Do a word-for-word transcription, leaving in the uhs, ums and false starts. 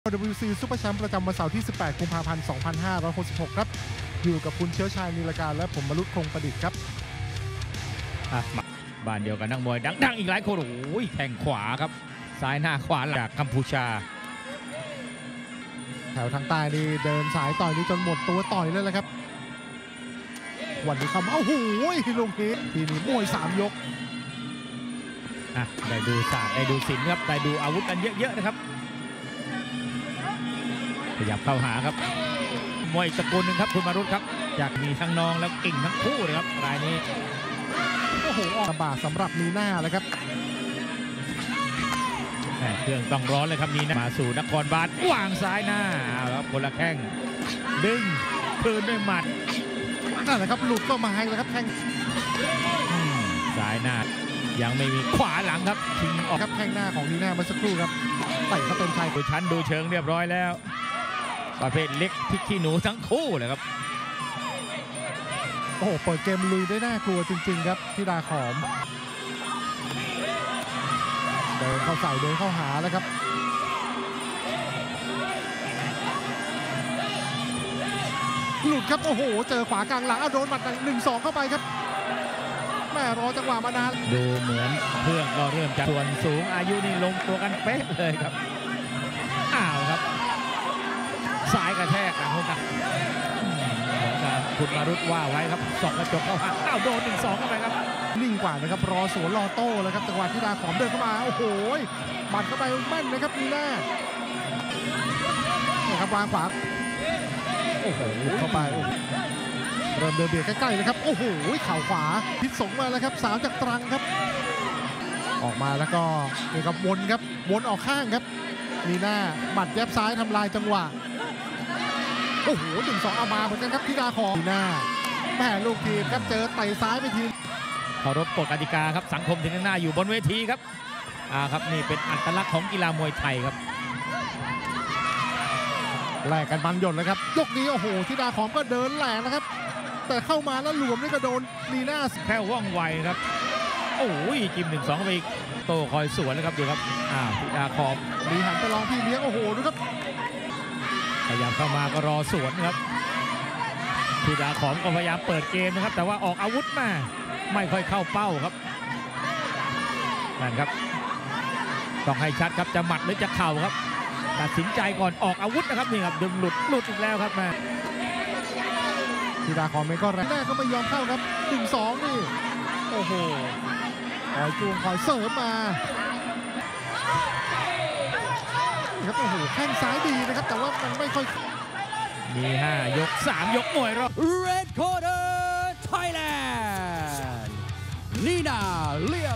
ดับเบิลยู ซี ซุปเปอร์แชมป์ประจำวันเสาร์ที่ สิบแปด กุมภาพันธ์ สองพันห้าร้อยหกสิบหก ครับอยู่กับคุณเชื้อชายนิลการและผมมรุตคงประดิษฐ์ครับบ้านเดียวกันนักมวยดังๆอีกหลายคนโอ้ยแข่งขวาครับซ้ายหน้าขวาจากกัมพูชาแถวทางใต้นี่เดินสายต่อยนี่จนหมดตัวต่อยเลยแหละครับวันนี้คำเอ้าหูยลุงพีทีนี้มวยสามยกอ่ะได้ดูศาสตร์ได้ดูศิลป์ครับได้ดูอาวุธกันเยอะๆนะครับขยับเข้าหาครับมวยตระกูลหนึ่งครับคุณมารุตครับอยากมีทั้งน้องแล้วเก่งทั้งคู่เลยครับรายนี้โอ้โหออกลำบากสำหรับนีน่าเลยครับเครื่องต้องร้อนเลยครับนีน่ามาสู่นครบาลวางซ้ายหน้าเอาครับคนละแข้งดึงคืนด้วยหมัดนั่นแหละครับหลุดก็มาให้แล้วครับแข้งซ้ายหน้ายังไม่มีขวาหลังครับชิงออกครับแข้งหน้าของนีน่าเมื่อสักครู่ครับไต่เข้าเป็นชายดูชั้นดูเชิงเรียบร้อยแล้วประเภทเล็กพริกขี้หนูทั้งคู่เลยครับโอ้โหเปิดเกมลุยได้น่ากลัวจริงๆครับธิดาขอมเดินเข้าใส่เดินเข้าหาแล้วครับหลุดครับโอ้โหเจอขวากลางหลังเอาโดนหมัดหนึ่งสองเข้าไปครับแม่รอจังหวะมานานดูเหมือนเพื่อนก็เริ่มจากส่วนสูงอายุนี่ลงตัวกันเป๊ะเลยครับอ้าวครับสายกระแทกหลังคนกันคุณมารุตว่าไว้ครับสองกระจกเข้าหาอ้าวโดนหนึ่งสองเข้าไปครับนิ่งกว่านะครับรอสวนรอโต้แล้วครับจังหวะที่ดาขอมเดินเข้ามาโอ้โหบัดเข้าไปแม่นนะครับนีน่าเนี่ยครับวางขวาโอ้โหเข้าไปเริ่มเดินเบียดใกล้ๆเลยครับโอ้โหเข่าขวาพิษสงมาแล้วครับสาวจากตรังครับออกมาแล้วก็นี่ครับวนครับวนออกข้างครับนีน่าบัดแยบซ้ายทำลายจังหวะโอ้โหหนึ่งสองเอามาเหมือนกันครับธิดาขอมนีน่าแม่ลูกทีมครับเจอเตะซ้ายไปทีเคารพกฎกติกาครับสังคมถึงหน้าอยู่บนเวทีครับอ่าครับนี่เป็นอัตลักษณ์ของกีฬามวยไทยครับแลกกันมันหยดเลยครับยกนี้โอ้โหธิดาขอมก็เดินแหลกนะครับแต่เข้ามาแล้วหลวมนี่ก็โดนนีน่าแค่ว่องไวครับโอ้ยจิ้มหนึ่งสองเข้าไปอีกโตคอยสวนเลยครับดูครับอ่าธิดาขอมมีหันไปลองพี่เลี้ยงโอ้โหดูครับพยายามเข้ามาก็รอสวนครับธิดาขอมก็พยายามเปิดเกมนะครับแต่ว่าออกอาวุธมาไม่ค่อยเข้าเป้าครับนั่นครับต้องให้ชัดครับจะหมัดหรือจะเข่าครับตัดสินใจก่อนออกอาวุธนะครับนี่ครับดึงหลุดหลุดอีกแล้วครับมาธิดาขอมเองก็แรงแรกก็ไม่ยอมเข้าครับหนึ่งสองนี่โอ้โหคอยจูงคอยเสริมมาครับโอ้โหแข้งซ้ายดีนะครับแต่ว่ามันไม่ค่อยมีห้ายกสามยกมวยรอบ Red Corner Thailand นีน่าเลีย